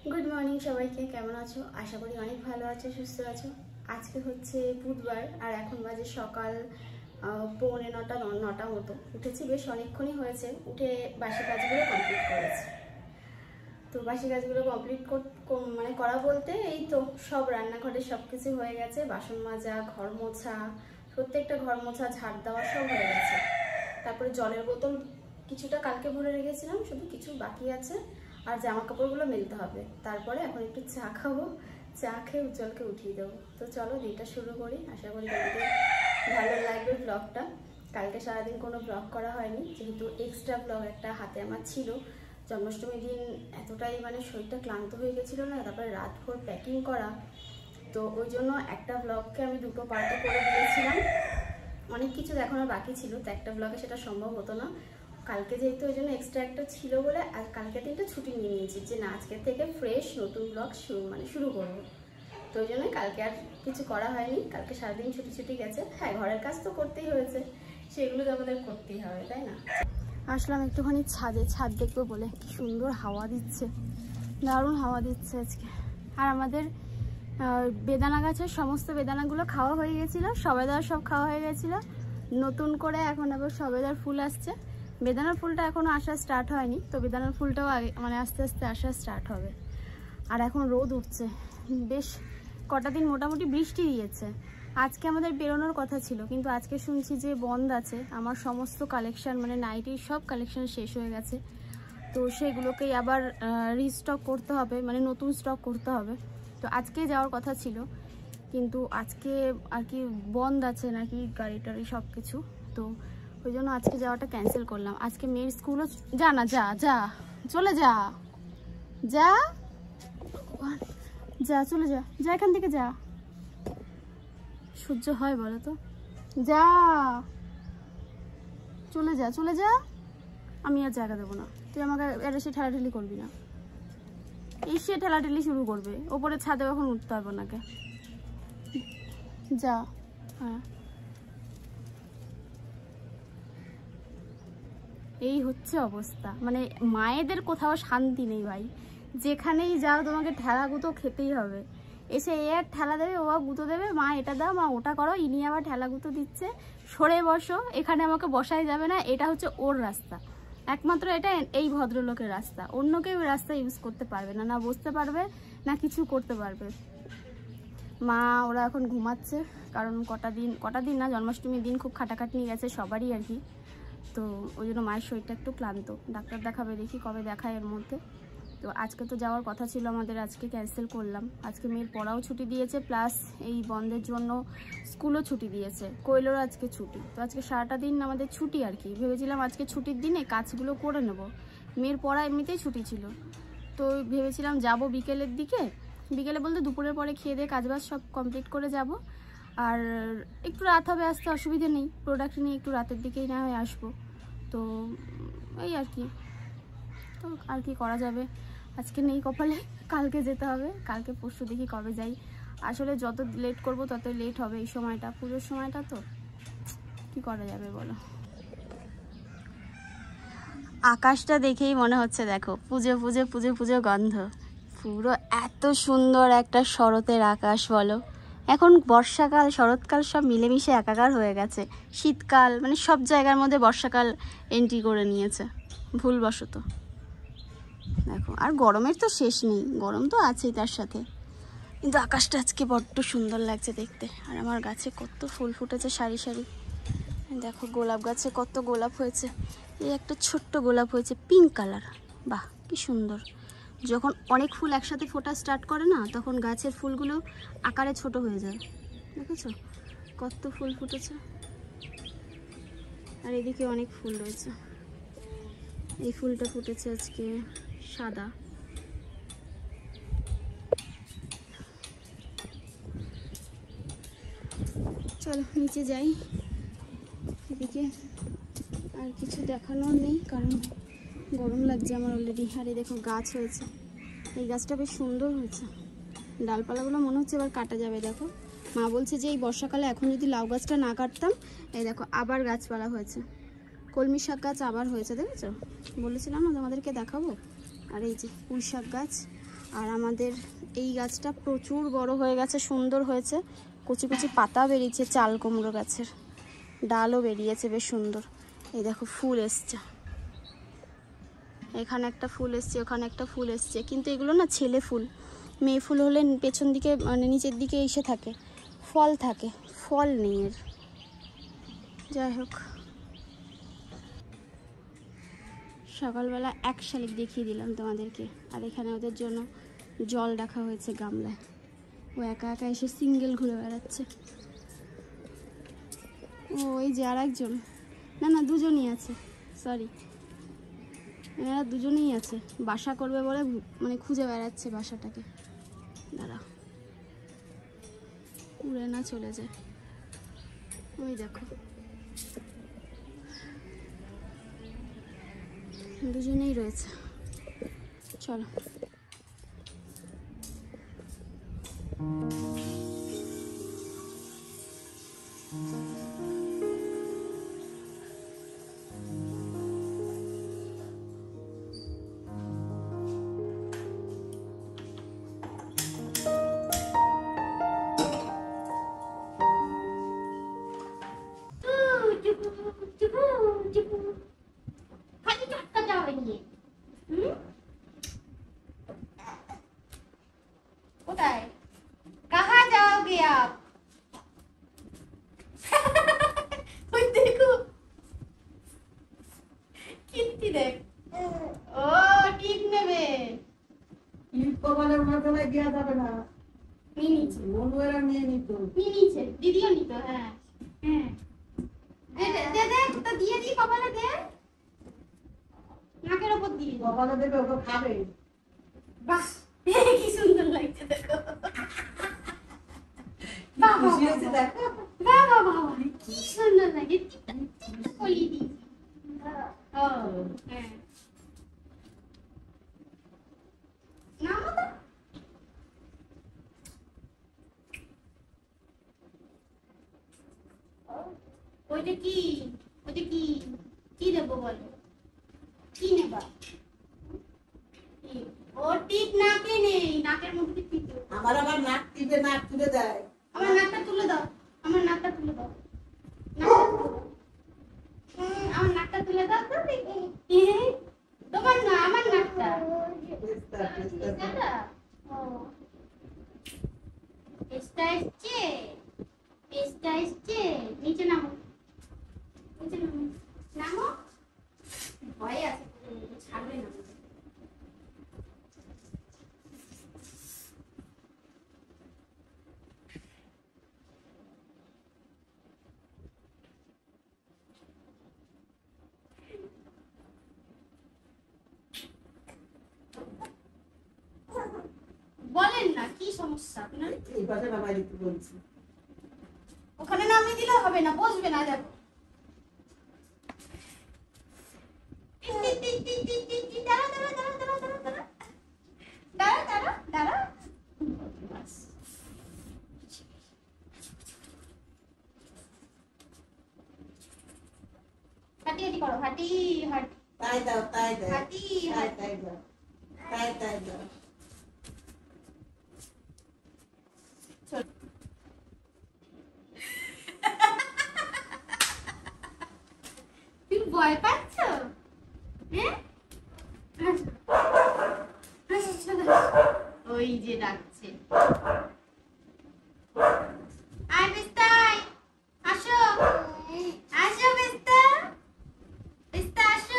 Good morning সবাইকে কেমন আছো? আশা করি অনেক ভালো আছো, সুস্থ আছো। আজকে হচ্ছে বুধবার আর এখন বাজে সকাল 8:45-9টা মতো। উঠেছি, বেশ অনেকক্ষণই হয়েছে। উঠে বাসি কাজগুলো কমপ্লিট করেছি। তো বাসি কাজগুলো কমপ্লিট মানে করা বলতে এই তো সব রান্নাঘরে সব কিছু হয়ে গেছে। বাসন মাজা, ঘর মোছা, প্রত্যেকটা ঘর মোছা, ঝাড় দেওয়া সব হয়ে গেছে। তারপরে জলের বোতল কিছুটা কালকে ভরে রেখেছিলাম, শুধু কিছু বাকি আছে। আর জামা কাপড়গুলো মেলতে হবে। তারপরে এখন একটু চা খাবো, চা খেয়ে উজ্জ্বলকে উঠিয়ে দেবো। তো চলো দিনটা শুরু করি। আশা করি তোমাদের ভালো লাগবে ব্লগটা। কালকে সারাদিন কোনো ব্লগ করা হয়নি, যেহেতু এক্সট্রা ব্লগ একটা হাতে আমার ছিল। জন্মাষ্টমীর দিন এতটাই মানে শরীরটা ক্লান্ত হয়ে গেছিলো না, তারপরে রাতভর প্যাকিং করা, তো ওই জন্য একটা ব্লগকে আমি দুটো পার্টে করে দিয়েছিলাম। অনেক কিছু দেখানোর বাকি ছিল, তো একটা ব্লগে সেটা সম্ভব হতো না। কালকে যেহেতু ওই জন্য এক্সট্রা একটা ছিল বলে আর কালকে দিনটা ছুটি নিয়ে নিয়েছি, যে না আজকের থেকে ফ্রেশ নতুন ব্লগ শুরু করবো। তো ওই জন্যই কালকে আর কিছু করা হয়নি। কালকে সারাদিন ছুটি গেছে। হ্যাঁ, ঘরের কাজ তো করতেই হয়েছে, সেগুলো তো আমাদের করতেই হবে, তাই না? আসলাম একটুখানি ছাদ দেখবো বলে। কি সুন্দর হাওয়া দিচ্ছে, দারুণ হাওয়া দিচ্ছে আজকে। আর আমাদের বেদানা গাছের সমস্ত বেদানাগুলো খাওয়া হয়ে গেছিলো, সবেদার সব খাওয়া হয়ে গেছিলো। নতুন করে এখন আবার সবেদার ফুল আসছে। বেদানার ফুলটা এখনও আসা স্টার্ট হয়নি, তো বেদানার ফুলটাও মানে আস্তে আস্তে আসা স্টার্ট হবে। আর এখন রোদ উঠছে, বেশ কটা দিন মোটামুটি বৃষ্টি দিয়েছে। আজকে আমাদের বেরোনোর কথা ছিল, কিন্তু আজকে শুনছি যে বন্ধ আছে। আমার সমস্ত কালেকশান মানে নাইটির সব কালেকশান শেষ হয়ে গেছে, তো সেগুলোকেই আবার রিস্টক করতে হবে, মানে নতুন স্টক করতে হবে। তো আজকে যাওয়ার কথা ছিল, কিন্তু আজকে আর কি বন্ধ আছে নাকি গাড়ি টাড়ি সব কিছু, তো ওই জন্য আজকে যাওয়াটা ক্যান্সেল করলাম। আজকে মেয়ের স্কুলও যা না, যা যা চলে যা যা যা চলে যা যা এখান থেকে যা। সহ্য হয় বলো তো? যা চলে যা চলে যা, আমি আর জায়গা দেবো না। তুই আমাকে এটা সে ঠেলাঠেলি করবি না, এই সে ঠেলাঠেলি শুরু করবে। ওপরে ছাদে এখন উঠতে পারবো নাকে, যা। হ্যাঁ, এই হচ্ছে অবস্থা। মানে মায়েদের কোথাও শান্তি নেই ভাই, যেখানেই যাও তোমাকে ঠেলা গুঁতো খেতেই হবে। এসে এ আর ঠেলা দেবে, ও গুঁতো দেবে, মা এটা দাও, মা ওটা করো, ইনি আবার ঠেলা গুঁতো দিচ্ছে। সরে বসো, এখানে আমাকে বসাই যাবে না, এটা হচ্ছে ওর রাস্তা। একমাত্র এটা এই ভদ্রলোকের রাস্তা, অন্য কেউ রাস্তা ইউজ করতে পারবে না, না বসতে পারবে না কিছু করতে পারবে। মা ওরা এখন ঘুমাচ্ছে, কারণ কটা দিন না, জন্মাষ্টমীর দিন খুব খাটাখাটনি গেছে সবারই আর কি। তো ওই জন্য মায়ের শরীরটা একটু ক্লান্ত, ডাক্তার দেখাবে, দেখি কবে দেখায় এর মধ্যে। তো আজকে তো যাওয়ার কথা ছিল আমাদের, আজকে ক্যান্সেল করলাম। আজকে মেয়ের পড়াও ছুটি দিয়েছে, প্লাস এই বন্ধের জন্য স্কুলও ছুটি দিয়েছে, কোয়েলেরও আজকে ছুটি। তো আজকে সারাটা দিন আমাদের ছুটি আর কি। ভেবেছিলাম আজকে ছুটির দিনে কাজগুলো করে নেব, মেয়ের পড়া এমনিতেই ছুটি ছিল। তো ভেবেছিলাম যাব বিকেলের দিকে, বিকেলে বলতে দুপুরের পরে খেয়ে দিয়ে কাজবাজ সব কমপ্লিট করে যাব। আর একটু রাত হবে, আসতে অসুবিধে নেই, প্রোডাক্ট নিয়ে একটু রাতের দিকেই না হয়ে আসবো। তো এই আর কি, তো আর কি করা যাবে। আজকে নেই কপালে, কালকে যেতে হবে, কালকে পরশু দেখি কবে যাই। আসলে যত লেট করব ততই লেট হবে। এই সময়টা পুজোর সময়টা, তো কি করা যাবে বলো। আকাশটা দেখেই মনে হচ্ছে দেখো পুজো গন্ধ পুরো। এত সুন্দর একটা শরতের আকাশ বলো। এখন বর্ষাকাল শরৎকাল সব মিলেমিশে একাকার হয়ে গেছে। শীতকাল মানে সব জায়গার মধ্যে বর্ষাকাল এন্ট্রি করে নিয়েছে ভুলবশত। দেখো, আর গরমের তো শেষ নেই, গরম তো আছেই তার সাথে, কিন্তু আকাশটা আজকে বড্ড সুন্দর লাগছে দেখতে। আর আমার গাছে কত ফুল ফুটেছে সারি সারি। দেখো গোলাপ গাছে কত গোলাপ হয়েছে। এই একটা ছোট্ট গোলাপ হয়েছে পিঙ্ক কালার, বাহ কি সুন্দর। যখন অনেক ফুল একসাথে ফোটা স্টার্ট করে না, তখন গাছের ফুলগুলো আকারে ছোট হয়ে যায়। দেখেছো কত ফুল ফুটেছে। আর এদিকে অনেক ফুল রয়েছে। এই ফুলটা ফুটেছে আজকে সাদা। চলো নিচে যাই। এদিকে আর কিছু দেখানোর নেই, কারণ গরম লাগছে আমার অলরেডি। আর এই দেখো গাছ হয়েছে, এই গাছটা বেশ সুন্দর হয়েছে। ডালপালাগুলো মনে হচ্ছে এবার কাটা যাবে। দেখো মা বলছে যে এই বর্ষাকালে এখন যদি লাউ গাছটা না কাটতাম, এই দেখো আবার গাছপালা হয়েছে। কলমি শাক গাছ আবার হয়েছে, দেখেছো? বলেছিলাম না তোমাদেরকে দেখাবো। আর এই যে পুঁই শাক গাছ, আর আমাদের এই গাছটা প্রচুর বড় হয়ে গেছে, সুন্দর হয়েছে, কচি কচি পাতা বেরিয়েছে চাল কুমড়ো গাছের, ডালও বেরিয়েছে বেশ সুন্দর। এই দেখো ফুল এসছে, এখানে একটা ফুল এসছে, ওখানে একটা ফুল এসছে, কিন্তু এগুলো না ছেলে ফুল, মেয়ে ফুল হলে পেছন দিকে মানে নিচের দিকে এসে থাকে, ফল থাকে, ফল নেই এর। যাই হোক, সকালবেলা এক শালিক দেখিয়ে দিলাম তোমাদেরকে। আর এখানে ওদের জন্য জল রাখা হয়েছে গামলায়, ও একা একা এসে সিঙ্গেল ঘুরে বেড়াচ্ছে। ও এই যে আর একজন, না না দুজনই আছে, সরি, এনারা দুজনেই আছে, বাসা করবে বলে মানে খুঁজে বেড়াচ্ছে বাসাটাকে। দাঁড়া উড়ে না চলে যায়। ওই দেখো দুজনেই রয়েছে। চলো কোথায়, কাহা যাওগে আপ? ওই দেখো কীর্তি, দেখ ও টিপ নেবে, টিপ কপালের মাথায় দেওয়া যাবে না, নিয়ে নিচ্ছে, বন্ধুরা নিয়ে নিত, নিয়ে নিচ্ছে, দিদিও নিত। হ্যাঁ হ্যাঁ দে দে দে, তো দিয়ে দি কপালে, দে নাকের উপর দিয়ে, কপালে দেবে, ওকে খাবে। বাহ কি সুন্দর লাগছে দেখো, খুশি হয়েছে দেখো, বাবা বাবা কি সুন্দর লাগে, টিপটা টিপটা কলিয়ে দি। ও হ্যাঁ নামো তো, ওইটা কি, ওইটা কি, কি দেবো বলো, কি নেবা? ও টিপ নাকে নেই, নাকের মধ্যে টিপ দেবো। আমার আবার নাক টিপে নাক তুলে দেয়। আমার নাকটা তুলে দাও, আমার নাকটা তুলে দাও, নাকটা তুলে দাও। আমার নাকটা তুলে দাও তো দেখি। তোমার না, আমার নাকটা। এসটা এসছে, এসটা এসছে, নিচে নামো, নিচে নামো, নামো, ভয় আছে ছাড়বে না। বলেন না কি সমস্যা আপনার? এই পাশে নামাই দিতে বলছি। ওখানে নামিয়ে দিলে হবে না, বসবে না, দেখো দাঁড়া দাঁড়া দাঁড়া দাঁড়া দাঁড়া দাঁড়া দাঁড়া দাঁড়া দাঁড়া, হাঁটি হাঁটি করো, হাঁটি হাঁটি, তাই দাও, তাই দাও, হাঁটি তাই হাঁটি। তাই দাও, তাই তাই দাও। তুমি ভয় পাচ্ছ? হ্যাঁ ওই যে ডাকছে, আয় বিস্তাই, আসো আসো বিস্তা, বিস্তা আসো।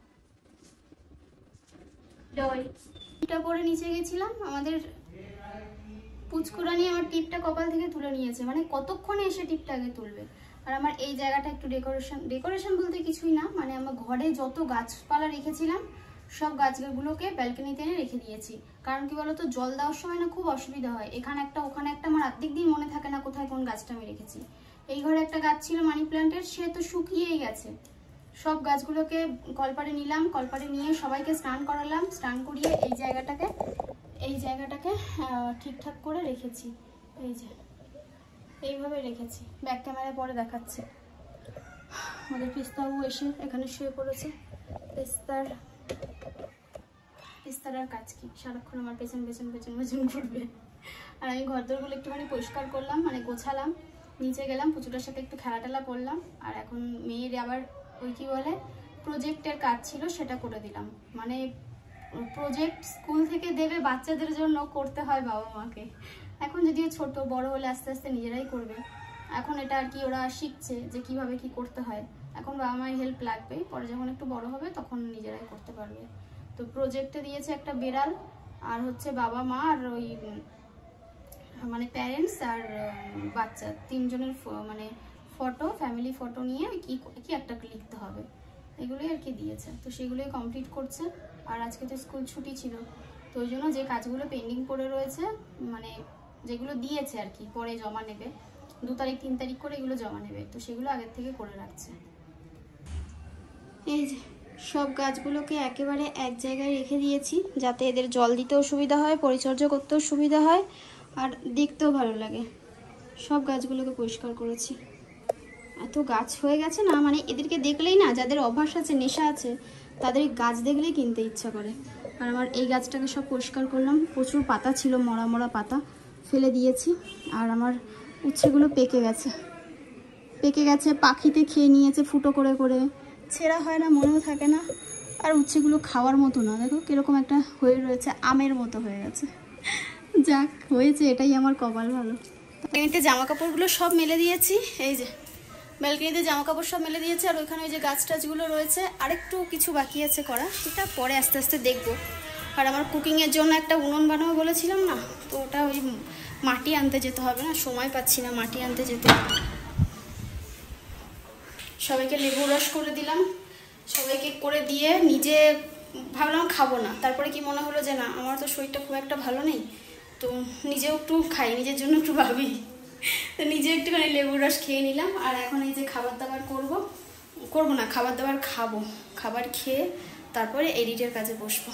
টিপটা করে নিচে গেছিলাম, আমাদের পুচকুরানি আমার টিপটা কপাল থেকে তুলে নিয়েছে, মানে কতক্ষণে এসে টিপটা আগে তুলবে। আর আমার এই জায়গাটা একটু ডেকোরেশন বলতে কিছুই না, মানে আমার ঘরে যত গাছপালা রেখেছিলাম সব গাছগুলোকে ব্যালকনিতে এনে রেখে দিয়েছি। কারণ কি বলতো, জল দেওয়ার সময় না খুব অসুবিধা হয়, এখানে একটা ওখানে একটা, আমার অর্ধেক দিন মনে থাকে না কোথায় কোন গাছটা আমি রেখেছি। এই ঘরে একটা গাছ ছিল মানি প্ল্যান্টের, সে তো শুকিয়েই গেছে। সব গাছগুলোকে কলপারে নিলাম, কলপারে নিয়ে সবাইকে স্নান করালাম, স্নান করিয়ে এই জায়গাটাকে ঠিকঠাক করে রেখেছি। এই যে এইভাবে রেখেছি, ব্যাক ক্যামেরায় পরে দেখাচ্ছে। আমাদের পিস্তাবু এসে এখানে শুয়ে পড়েছে, পিস্তার বিস্তারার কাজ কি, সারাক্ষণ আমার পেছন পেছন পেছন পেছন ঘুরবে। আর আমি ঘরদোরগুলো একটুখানি পরিষ্কার করলাম, মানে গোছালাম, নিচে গেলাম, পুচুটার সাথে একটু খেলাটেলা করলাম। আর এখন মেয়ের আবার ওই কী বলে প্রজেক্টের কাজ ছিল, সেটা করে দিলাম। মানে প্রজেক্ট স্কুল থেকে দেবে, বাচ্চাদের জন্য করতে হয় বাবা মাকে। এখন যদিও ছোট, বড় হলে আস্তে আস্তে নিজেরাই করবে। এখন এটা আর কি ওরা শিখছে যে কিভাবে কি করতে হয়। এখন বাবা মায়ের হেল্প লাগবে, পরে যখন একটু বড় হবে তখন নিজেরাই করতে পারবে। তো প্রজেক্টে দিয়েছে একটা বিড়াল, আর হচ্ছে বাবা মা আর ওই মানে প্যারেন্টস আর বাচ্চা তিনজনের মানে ফটো, ফ্যামিলি ফটো নিয়ে কি কি একটা লিখতে হবে, এগুলোই আর কি দিয়েছে। তো সেগুলোই কমপ্লিট করছে। আর আজকে তো স্কুল ছুটি ছিল, তো ওই জন্য যে কাজগুলো পেন্ডিং পড়ে রয়েছে, মানে যেগুলো দিয়েছে আর কি পরে জমা নেবে, 2 তারিখ 3 তারিখ করে এগুলো জমা নেবে, তো সেগুলো আগের থেকে করে রাখছে। এই যে সব গাছগুলোকে একেবারে এক জায়গায় রেখে দিয়েছি, যাতে এদের জল দিতেও সুবিধা হয়, পরিচর্যা করতেও সুবিধা হয়, আর দেখতেও ভালো লাগে। সব গাছগুলোকে পরিষ্কার করেছি। এত গাছ হয়ে গেছে না, মানে এদেরকে দেখলেই না, যাদের অভ্যাস আছে, নেশা আছে, তাদের গাছ দেখলেই কিনতে ইচ্ছা করে। আর আমার এই গাছটাকে সব পরিষ্কার করলাম, প্রচুর পাতা ছিল, মরা মরা পাতা ফেলে দিয়েছি। আর আমার উচ্ছেগুলো পেকে গেছে, পাখিতে খেয়ে নিয়েছে ফুটো করে করে, ছেঁড়া হয় না, মনেও থাকে না। আর উচ্ছেগুলো খাওয়ার মতো না, দেখো কিরকম একটা হয়ে রয়েছে, আমের মতো হয়ে গেছে। যাক হয়েছে, এটাই আমার কপাল ভালো। ব্যালকনিতে জামা কাপড়গুলো সব মেলে দিয়েছি, এই যে ব্যালকনিতে জামা কাপড় সব মেলে দিয়েছে। আর ওইখানে ওই যে গাছ টাছগুলো রয়েছে, আরেকটু কিছু বাকি আছে করা, সেটা পরে আস্তে আস্তে দেখবো। আর আমার কুকিংয়ের জন্য একটা উনুন বানাবো বলেছিলাম না, তো ওটা ওই মাটি আনতে যেতে হবে, না সময় পাচ্ছি না মাটি আনতে যেতে। সবাইকে লেবু রস করে দিলাম, সবাইকে করে দিয়ে নিজে ভাবলাম খাবো না, তারপরে কি মনে হলো যে না, আমার তো শরীরটা খুব একটা ভালো নেই, তো নিজেও একটু খাই, নিজের জন্য একটু ভাবি, তো নিজে একটুখানি লেবুর রস খেয়ে নিলাম। আর এখন এই যে খাবার দাবার করবো না, খাবার দাবার খাবো, খাবার খেয়ে তারপরে এডিটের কাজে বসবো।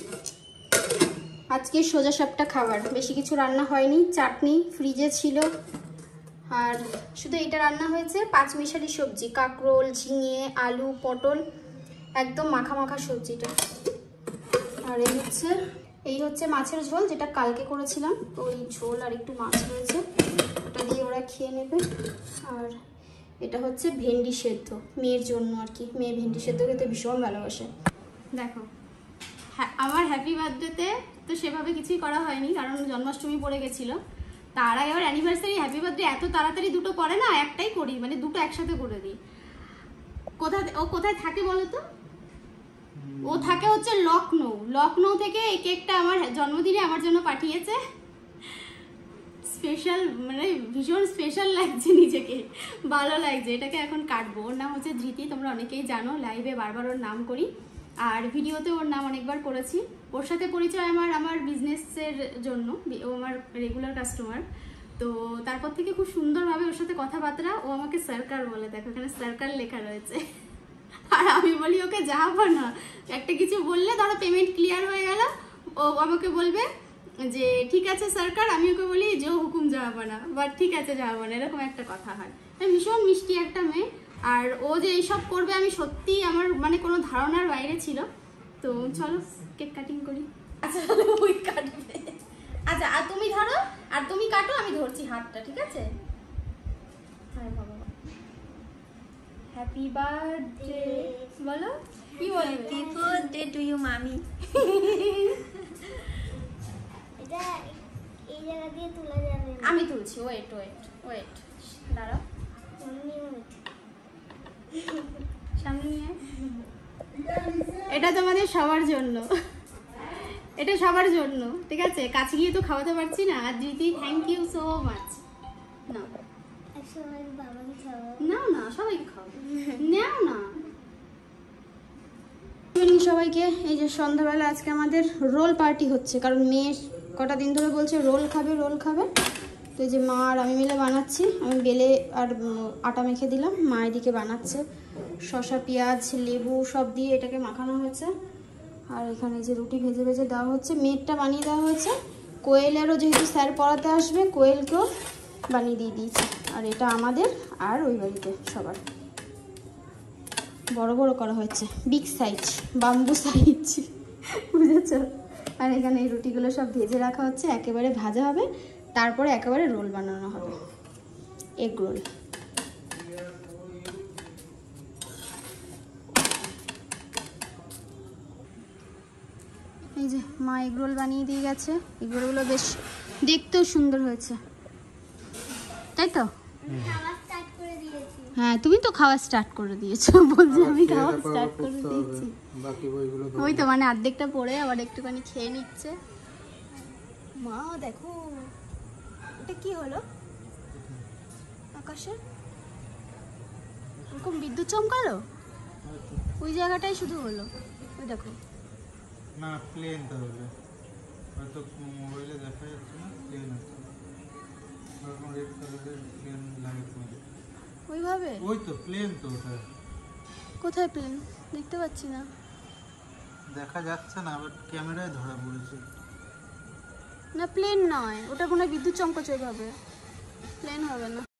আজকে সোজা সাপটা খাবার, বেশি কিছু রান্না হয়নি, চাটনি ফ্রিজে ছিল, আর শুধু এটা রান্না হয়েছে। 5 মিশালি সবজি, কাঁকরোল, ঝিঙে, আলু, পটল, একদম মাখা মাখা সবজিটা। আর এই হচ্ছে মাছের ঝোল, যেটা কালকে করেছিলাম, ওই ঝোল আর একটু মাছ রয়েছে, ওটা দিয়ে ওরা খেয়ে নেবে। আর এটা হচ্ছে ভেন্ডি সেদ্ধ, মেয়ের জন্য আর কি, মেয়ে ভেন্ডি সেদ্ধ খেতে ভীষণ ভালোবাসে। দেখো আমার হ্যাপি বার্থডেতে তো সেভাবে কিছুই করা হয়নি, কারণ জন্মাষ্টমী পড়ে গেছিলো। তার আগে আবার অ্যানিভার্সারি, হ্যাপি বার্থডে এত তাড়াতাড়ি দুটো করে না, একটাই করি, মানে দুটো একসাথে করে দিই। কোথায় থাকে বলো তো? ও থাকে হচ্ছে লখনৌ থেকে এই কেকটা আমার জন্মদিনে আমার জন্য পাঠিয়েছে। স্পেশাল, মানে ভীষণ স্পেশাল লাগছে, নিজেকে ভালো লাগছে। এটাকে এখন কাটবো। ওর নাম হচ্ছে ধৃতি, তোমরা অনেকেই জানো, লাইভে বারবার ওর নাম করি, আর ভিডিওতে ওর নাম অনেকবার করেছি। ওর সাথে পরিচয় আমার বিজনেসের জন্য, ও আমার রেগুলার কাস্টমার। তো তারপর থেকে খুব সুন্দরভাবে ওর সাথে কথাবার্তা। ও আমাকে সরকার বলে, দেখো এখানে সরকার লেখা রয়েছে। আর আমি বলি ওকে যাবো না, একটা কিছু বললে ধরো পেমেন্ট ক্লিয়ার হয়ে গেল, ও আমাকে বলবে যে ঠিক আছে সরকার, আমি ওকে বলি যে হুকুম যাবো না, বাট ঠিক আছে যাবো না, এরকম একটা কথা হয়। ভীষণ মিষ্টি একটা মেয়ে। আর ও যে এইসব করবে আমি সত্যি আমার মানে কোনো ধারণার বাইরে ছিল। তো চলো কেক কাটিং করি। আচ্ছা ওই কাটবে, আচ্ছা আর তুমি ধরো, আর তুমি কাটো, আমি ধরছি হাতটা, ঠিক আছে? হ্যাঁ বাবা, হ্যাপি বার্থডে বলো, কি বলবে? হ্যাপি বার্থডে টু ইউ মামি। এটা এই জায়গা দিয়ে তোলা যাবে না। আমি তুলছি, ওয়েট দাঁড়াও, সামনে নিয়ে। এটা তোমাদের সবার জন্য, এটা সবার জন্য, ঠিক আছে? কাছে গিয়ে তো খাওয়াতে পারছি না। আর দিদি থ্যাংক ইউ সো মাচ। না একসময় বাবাকে খাওয়াবো। না সবাইকে খাওয়াবো, নাও না। সবাইকে এই যে সন্ধ্যাবেলা আজকে আমাদের রোল পার্টি হচ্ছে, কারণ মেয়ে কটা দিন ধরে বলছে রোল খাবে। তো এই যে মা আর আমি মিলে বানাচ্ছি, আমি বেলে আর আটা মেখে দিলাম, মা এদিকে বানাচ্ছে। শসা, পেঁয়াজ, লেবু সব দিয়ে এটাকে মাখানো হয়েছে। আর এখানে যে রুটি ভেজে ভেজে দেওয়া হচ্ছে, মেয়েরটা বানিয়ে দেওয়া হয়েছে। কোয়েলেরও যেহেতু স্যার পড়াতে আসবে, কোয়েলকেও বানিয়ে দিয়ে দিয়েছি। আর এটা আমাদের আর ওই বাড়িতে সবার বড় বড় করা হয়েছে, বিগ সাইজ, বাম্বু সাইজ, বুঝেছ? আর এখানে এই রুটিগুলো সব ভেজে রাখা হচ্ছে, একেবারে ভাজা হবে, তারপরে একেবারে রোল বানানো হবে, এগ রোল। এই যে মা এগ রোল বানিয়ে দিয়ে গেছে, এগ রোলগুলো বেশ দেখতেও সুন্দর হয়েছে, তাই তো? খাওয়া স্টার্ট করে দিয়েছি। হ্যাঁ তুমি তো খাওয়া স্টার্ট করে দিয়েছো, বলছি আমি খাওয়া স্টার্ট করে দিয়েছি। বাকি বইগুলো ওই তো মানে অর্ধেকটা পড়ে আবার একটুখানি খেয়ে নিচ্ছে। মা দেখো এটা কি হলো আকাশে, এরকম বিদ্যুৎ চমকালো, ওই জায়গাটাই শুধু হলো, ওই দেখো। না প্লেন তাহলে, হয়তো মোবাইলে দেখা যাচ্ছে না, প্লেন আছে। ওরকম রেড কালারের প্লেন লাগে তো, ওইভাবে? ওই তো প্লেন তো ওটা। কোথায় প্লেন? দেখতে পাচ্ছি না। দেখা যাচ্ছে না, বাট ক্যামেরায় ধরা পড়েছে। না প্লেন নয় ওটা, কোনো বিদ্যুৎ চমকাচ্ছে ওইভাবে, প্লেন হবে না।